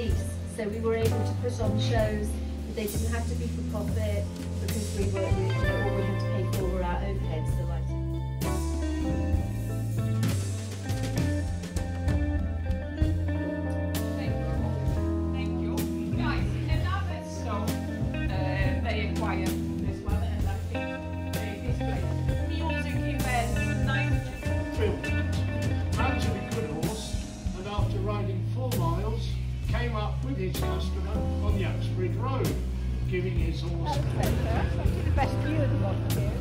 lease, so we were able to put on shows. They didn't have to be for profit because all we had to pay for were our overheads, the lighting. Thank you. Guys, another song they acquired this one, and I think this place. Music event, night. Ran to be good horse, and after riding 4 miles, came up with his customer on the Uxbridge Road, giving his horse The best view of the lot here.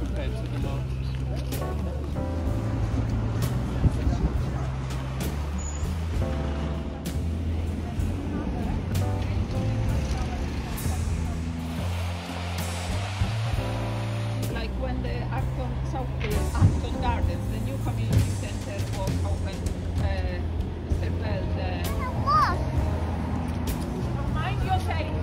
Like when the ACTON Gardens, the new community center was open, Mr. Bell, mind your take.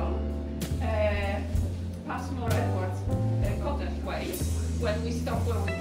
Passmore Edwards cottage way when we stopped where we